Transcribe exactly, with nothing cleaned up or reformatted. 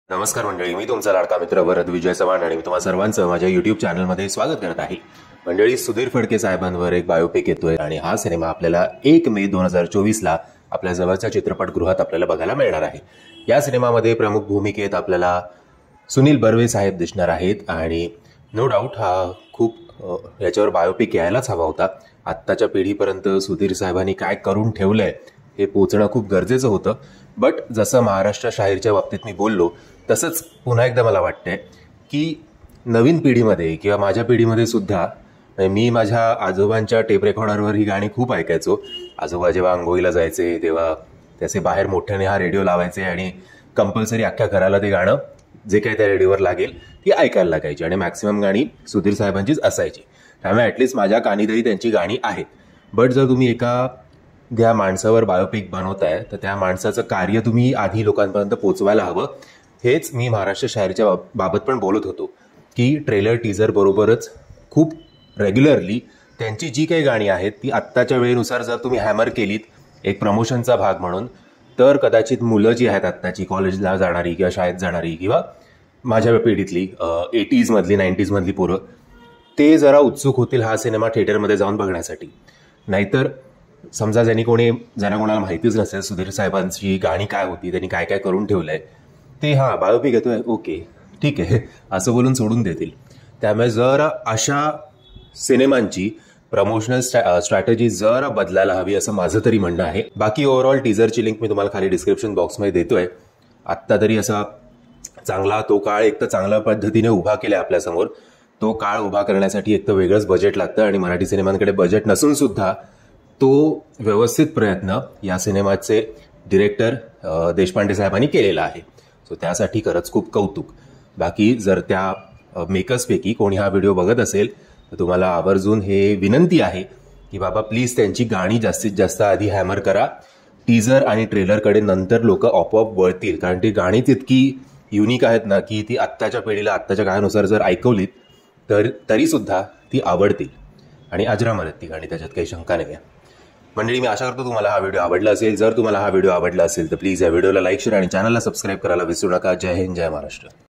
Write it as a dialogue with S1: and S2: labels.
S1: नमस्कार मंडळी, मी तुमचा लाडका मित्र वरद विजय चव्हाण आणि मी तुम्हा सर्वांचं माझ्या युट्यूब चॅनलमध्ये स्वागत करत आहे. मंडळी, सुधीर फडके साहेबांवर एक बायोपिक येतोय आणि हा सिनेमा आपल्याला एक मे दोन हजार चोवीस ला आपल्या जवळच्या चित्रपटगृहात आपल्याला बघायला मिळणार आहे. या सिनेमामध्ये प्रमुख भूमिकेत आपल्याला सुनील बर्वे साहेब दिसणार आहेत आणि नो डाऊट हा खूप याच्यावर बायोपिक यायलाच हवा होता. आत्ताच्या पिढीपर्यंत सुधीर साहेबांनी काय करून ठेवलंय हे पोचणं खूप गरजेचं होतं. बट जसं महाराष्ट्र शाहीरच्या बाबतीत मी बोललो तसंच पुन्हा एकदा मला वाटतंय की नवीन पिढीमध्ये किंवा माझ्या पिढीमध्ये सुद्धा मी माझ्या आजोबांच्या टेप रेकॉर्डरवर ही गाणी खूप ऐकायचो. आजोबा जेव्हा आंघोळीला जायचे तेव्हा त्याचे बाहेर मोठ्याने हा रेडिओ लावायचे आणि कंपल्सरी अख्ख्या घराला ते गाणं जे काही त्या रेडिओवर लागेल ती ऐकायला लागायची आणि मॅक्सिमम गाणी सुधीर साहेबांचीच असायची. त्यामुळे ॲटलिस्ट माझ्या कानी तरी त्यांची गाणी आहेत. बट जर तुम्ही एका ज्या माणसावर बायोपिक बनवताय तर त्या माणसाचं कार्य तुम्ही आधी लोकांपर्यंत पोचवायला हवं. हेच मी महाराष्ट्र शाहीरच्या बाबत पण बोलत होतो की ट्रेलर टीजर बरोबरच खूप रेग्युलरली त्यांची जी काही गाणी आहेत ती आत्ताच्या वेळेनुसार जर तुम्ही हॅमर केलीत एक प्रमोशनचा भाग म्हणून, तर कदाचित मुलं जी आहेत आत्ताची कॉलेजला जाणारी किंवा शाळेत जाणारी किंवा माझ्या पिढीतली एटीजमधली नाईन्टीजमधली पोरं ते जरा उत्सुक होतील हा सिनेमा थिएटरमध्ये जाऊन बघण्यासाठी. नाहीतर समजा ज्यांनी कोणी ज्यांना कोणाला माहितीच नसेल सुधीर साहेबांची गाणी काय होती, त्यांनी काय काय करून ठेवलंय ते हां बायोपिक येतोय ओके ठीक आहे असं बोलून सोडून देतील. त्यामुळे जर अशा सिनेमांची प्रमोशनल स्ट्रॅटेजी जरा बदलायला हवी असं माझं तरी म्हणणं आहे. बाकी ओव्हरऑल टीजरची लिंक मी तुम्हाला खाली डिस्क्रिप्शन बॉक्समध्ये देतोय. आत्ता तरी असा चांगला तो काळ एक तर चांगल्या पद्धतीने उभा केलाय आपल्यासमोर. तो काळ उभा करण्यासाठी एक तर वेगळंच बजेट लागतं आणि मराठी सिनेमांकडे बजेट नसून सुद्धा तो व्यवस्थित प्रयत्न या सिनेमाचे डिरेक्टर देशपांडे साहेबांनी केलेला आहे. सो त्यासाठी खरंच खूप कौतुक. बाकी जर त्या मेकर्सपैकी कोणी हा व्हिडिओ बघत असेल तर तुम्हाला आवर्जून हे विनंती आहे की बाबा प्लीज त्यांची गाणी जास्तीत जास्त आधी हॅमर करा. टीजर आणि ट्रेलरकडे नंतर लोक आपोआप वळतील, कारण ती गाणीच इतकी युनिक आहेत ना की ती आत्ताच्या पिढीला आत्ताच्या काळानुसार जर ऐकवलीत तर तरीसुद्धा ती आवडतील आणि अजरामर आहेत ती गाणी, त्याच्यात काही शंका नाही आहे. मंडळी, मी आशा करतो तुम्हाला हा व्हिडिओ आवडला असेल. जर तुम्हाला हा व्हिडिओ आवडला असेल तर प्लीज या व्हिडिओला लाईक शेअर आणि चॅनलला सबस्क्राईब करायला विसरू नका. जय हिंद, जय महाराष्ट्र.